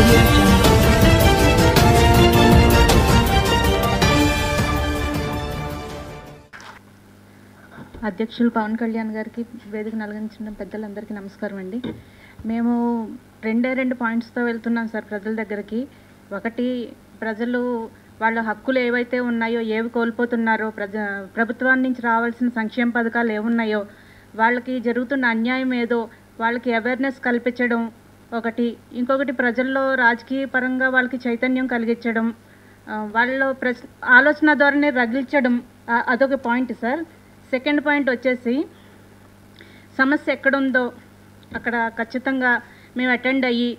audio jungle. అధ్యక్షులు పవన్ కళ్యాణ్ గారికి వేదికను అలంకరించిన పెద్దలందరికీ నమస్కారం అండి. మేము రెండు పాయింట్స్తో వెళ్తున్నాం సార్ ప్రజల దగ్గరికి. ఒకటి, ప్రజలు వాళ్ళ హక్కులు ఏవైతే ఉన్నాయో, ఏవి కోల్పోతున్నారో, ప్రభుత్వాన్ని నుంచి రావాల్సిన సంక్షేమ పథకాలు ఏమున్నాయో, వాళ్ళకి జరుగుతున్న అన్యాయం ఏదో వాళ్ళకి అవేర్నెస్ కల్పించడం ఒకటి. ఇంకొకటి, ప్రజల్లో రాజకీయ పరంగా వాళ్ళకి చైతన్యం కలిగించడం, వాళ్ళ ఆలోచన ధోరణి రగిలించడం, అదొక పాయింట్ సార్. సెకండ్ పాయింట్ వచ్చేసి, సమస్య ఎక్కడుందో అక్కడ ఖచ్చితంగా మేము అటెండ్ అయ్యి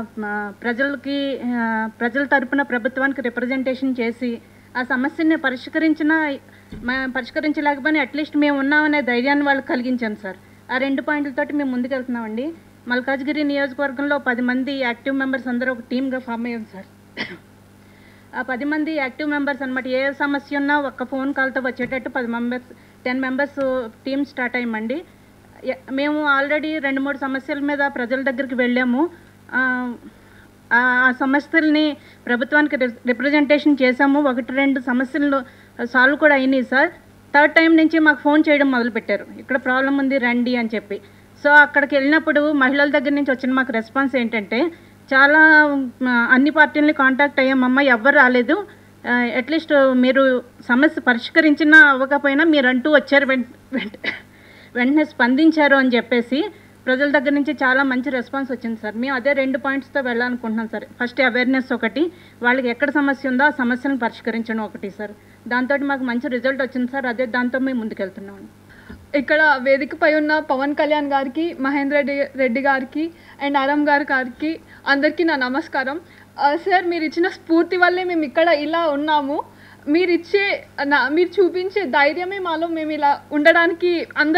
ప్రజల తరపున ప్రభుత్వానికి రిప్రజెంటేషన్ చేసి ఆ సమస్యని పరిష్కరించలేకపోయినా అట్లీస్ట్ మేము ఉన్నామనే ధైర్యాన్ని వాళ్ళకి కలిగించాం సార్. ఆ 2 పాయింట్లతోటి మేము ముందుకెళ్తున్నామండి. మల్కాజ్గిరి నియోజకవర్గంలో 10 మంది యాక్టివ్ మెంబర్స్ అందరూ ఒక టీమ్గా ఫామ్ అయ్యాం సార్. ఆ 10 మంది యాక్టివ్ మెంబర్స్ అనమాట. ఏ సమస్య ఉన్నా ఒక్క ఫోన్ కాల్తో వచ్చేటట్టు 10 మెంబర్స్ టీమ్ స్టార్ట్ అయ్యామండి. మేము ఆల్రెడీ 2-3 సమస్యల మీద ప్రజల దగ్గరికి వెళ్ళాము. ఆ సమస్యల్ని ప్రభుత్వానికి రిప్రజెంటేషన్ చేసాము. 1-2 సమస్యలు సాల్వ్ కూడా అయినాయి సార్. థర్డ్ టైం నుంచి మాకు ఫోన్ చేయడం మొదలుపెట్టారు, ఇక్కడ ప్రాబ్లం ఉంది రండి అని చెప్పి. సో అక్కడికి వెళ్ళినప్పుడు మహిళల దగ్గర నుంచి వచ్చిన మాకు రెస్పాన్స్ ఏంటంటే, చాలా అన్ని పార్టీలని కాంటాక్ట్ అయ్యామమ్మా, ఎవ్వరు రాలేదు, అట్లీస్ట్ మీరు సమస్య పరిష్కరించినా అవ్వకపోయినా మీరంటూ వచ్చారు, వెంటనే స్పందించారు అని చెప్పేసి ప్రజల దగ్గర నుంచి చాలా మంచి రెస్పాన్స్ వచ్చింది సార్. మేము అదే 2 పాయింట్స్తో వెళ్ళాలనుకుంటున్నాం సార్. ఫస్ట్ అవేర్నెస్ ఒకటి, వాళ్ళకి ఎక్కడ సమస్య ఉందో ఆ సమస్యను పరిష్కరించడం ఒకటి సార్. దాంతో మాకు మంచి రిజల్ట్ వచ్చింది సార్. అదే దాంతో మేము ముందుకెళ్తున్నాం. ఇక్కడ వేదికపై ఉన్న పవన్ కళ్యాణ్ గారికి, మహేందర్ రెడ్డి గారికి అండ్ ఆరామ్ గారికి అందరికీ నా నమస్కారం. సార్, మీరు ఇచ్చిన స్ఫూర్తి వల్లే మేము ఇక్కడ ఇలా ఉన్నాము. మీరు చూపించే ధైర్యమే మాలో మేము ఇలా ఉండడానికి,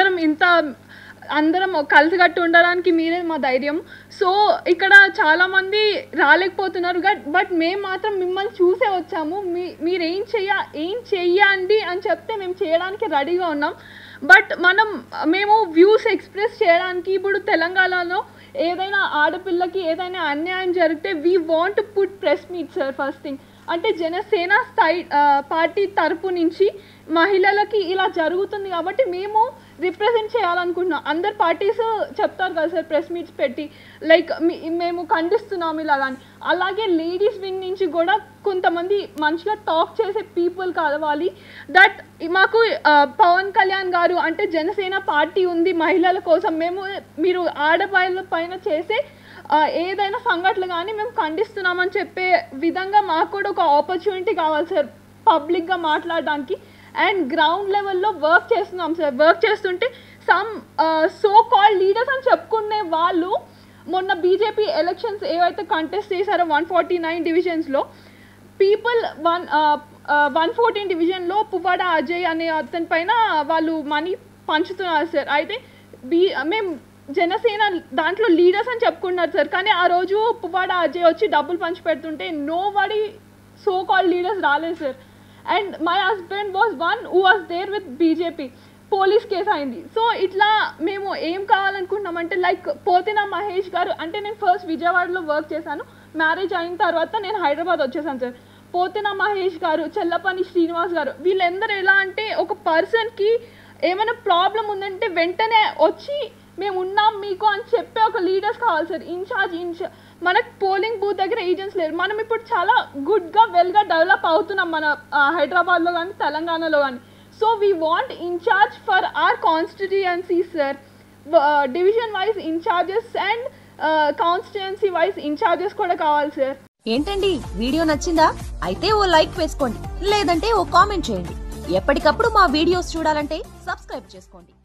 అందరం కలిసికట్టు ఉండడానికి మీరే మా ధైర్యం. సో ఇక్కడ చాలామంది రాలేకపోతున్నారు, బట్ మేము మాత్రం మిమ్మల్ని చూసే వచ్చాము. మీరు ఏం చెయ్యండి అని చెప్తే మేము చేయడానికి రెడీగా ఉన్నాం. బట్ మేము వ్యూస్ ఎక్స్ప్రెస్ చేయడానికి, ఇప్పుడు తెలంగాణలో ఏదైనా ఆడపిల్లకి ఏదైనా అన్యాయం జరిగితే we want to put press meet sir. First thing అంటే జనసేన పార్టీ తరపు నుంచి మహిళలకి ఇలా జరుగుతుంది కాబట్టి మేము రిప్రజెంట్ చేయాలనుకుంటున్నాం. అందరు పార్టీస్ చెప్తారు కదా సార్ ప్రెస్ మీట్స్ పెట్టి, లైక్ మేము ఖండిస్తున్నాము ఇలాగని. అలాగే లేడీస్ వింగ్ నుంచి కూడా కొంతమంది మంచిగా టాక్ చేసే పీపుల్ కావాలి. దట్ మాకు పవన్ కళ్యాణ్ గారు అంటే జనసేన పార్టీ ఉంది మహిళల కోసం, మీరు ఆడవాళ్ళ పైన చేసే ఏదైనా సంఘటనలు కానీ మేము ఖండిస్తున్నామని చెప్పే విధంగా మాకు కూడా ఒక ఆపర్చునిటీ కావాలి సార్ పబ్లిక్గా మాట్లాడడానికి. అండ్ గ్రౌండ్ లెవెల్లో వర్క్ చేస్తున్నాం సార్. వర్క్ చేస్తుంటే సమ్ సో కాల్డ్ లీడర్స్ అని చెప్పుకునే వాళ్ళు మొన్న బీజేపీ ఎలక్షన్స్ ఏవైతే కంటెస్ట్ చేశారో 149 డివిజన్స్లో పీపుల్ 114 డివిజన్లో పువ్వాడ అజయ్ అనే అతని పైన వాళ్ళు మనీ పంచుతున్నారు సార్. అయితే మేము జనసేన దాంట్లో లీడర్స్ అని చెప్పుకున్నారు సార్. కానీ ఆ రోజు పువ్వాడ అజయ్ వచ్చి డబ్బులు పంచి పెడుతుంటే nobody so called leaders రాలేదు sir. And my husband was one who was there with BJP. Police case అయింది. సో ఇట్లా మేము ఏం కావాలనుకుంటున్నామంటే, లైక్ పోతిన మహేష్ గారు అంటే నేను ఫస్ట్ విజయవాడలో వర్క్ చేశాను, మ్యారేజ్ అయిన తర్వాత నేను హైదరాబాద్ వచ్చేసాను సార్. పోతిన మహేష్ గారు, చెల్లపల్లి శ్రీనివాస్ గారు, వీళ్ళందరూ ఎలా అంటే ఒక పర్సన్కి ఏమైనా ప్రాబ్లం ఉందంటే వెంటనే వచ్చి మేము ఉన్నాం మీకు అని చెప్పే ఒక లీడర్స్ కావాలి సార్. ఇన్ఛార్జ్ మనకు పోలింగ్ బూత్ దగ్గర ఏజెంట్స్ లేరు. మనం ఇప్పుడు చాలా గుడ్గా వెల్గా డెవలప్ అవుతున్నాం మన హైదరాబాద్లో కానీ తెలంగాణలో కానీ. So we want incharge for our constituency sir. Division wise incharges and constituency wise incharges కూడా కావాలి సార్. ఏంటండి, వీడియో నచ్చిందా? అయితే ఓ లైక్ వేసుకోండి, లేదంటే ఓ కామెంట్ చేయండి. ఎప్పటికప్పుడు మా వీడియోస్ చూడాలంటే సబ్స్క్రైబ్ చేసుకోండి.